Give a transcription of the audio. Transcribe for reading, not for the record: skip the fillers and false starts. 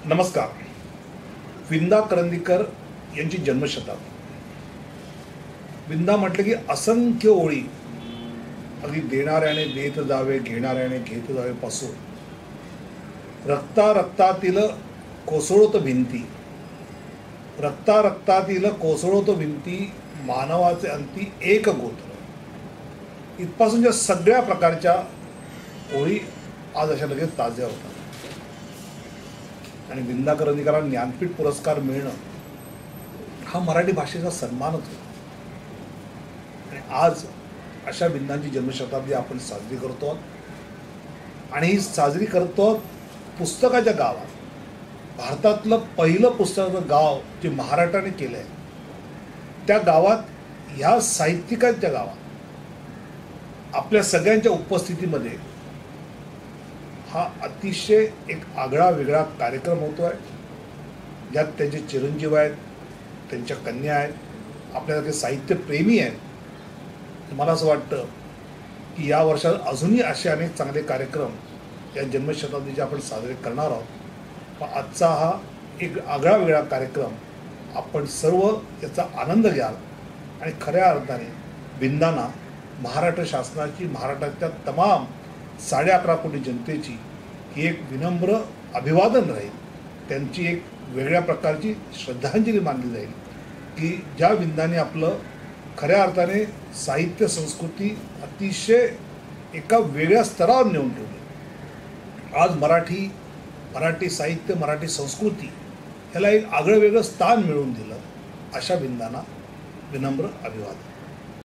नमस्कार. विंदा करंदीकर यांची जन्मशताब्दी. विंदा म्हटलं की असंख्य ओळी अगदी देणाऱ्याने देत जावे, घेणाऱ्याने घेत जावे पासून रक्ता रक्तातील कोसळत भिंती, रक्ता रक्तातील कोसळत भिंती, मानवाचे अंती एक गोत्र, इथपासूनच्या सगळ्या प्रकारच्या ओळी आज अशा लगेच ताज्या होतात. आणि विंदा करंदीकरांना ज्ञानपीठ पुरस्कार मिळणं हा मराठी भाषेचा सन्मानच होता. आणि आज अशा विंदांची जन्मशताब्दी आपण साजरी करतो आणि ही साजरी करतो पुस्तकाच्या गावात. भारतातलं पहिलं पुस्तकाचं गाव जे महाराष्ट्राने केलं आहे त्या गावात, ह्या साहित्यिकांच्या गावात आपल्या सगळ्यांच्या उपस्थितीमध्ये हा अतिशय एक आगळा वेगळा कार्यक्रम होतो आहे, ज्यात त्यांचे चिरंजीव आहेत, त्यांच्या कन्या आहेत, आपल्यासारखे साहित्यप्रेमी आहेत. मला असं वाटतं की या वर्षात अजूनही असे अनेक चांगले कार्यक्रम या जन्मशताब्दीचे आपण साजरे करणार आहोत. पण आजचा हा एक आगळा वेगळा कार्यक्रम आपण सर्व याचा आनंद घ्याल आणि खऱ्या अर्थाने विंदांना महाराष्ट्र शासनाची, महाराष्ट्राच्या तमाम 11.5 कोटी जनतेची ही एक विनम्र अभिवादन राहील. त्यांची एक वेगळ्या प्रकारची श्रद्धांजली मानली जाईल की ज्या विंदाने आपलं खऱ्या अर्थाने साहित्य संस्कृती अतिशय एका वेगळ्या स्तरावर नेऊन ठेवली. आज मराठी साहित्य, मराठी संस्कृती ह्याला एक आगळं वेगळं स्थान मिळवून दिलं. अशा विंदांना विनम्र अभिवादन.